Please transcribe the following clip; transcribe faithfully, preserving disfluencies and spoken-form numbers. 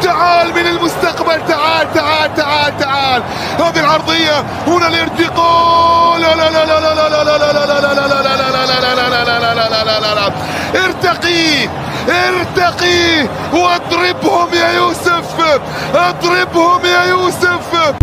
تعال من المستقبل، تعال تعال تعال تعال. هذه العرضية هنا الارتقاء، لا لا لا لا لا لا لا لا لا لا لا لا لا لا لا. ارتقي ارتقي واضربهم يا يوسف، اضربهم يا يوسف.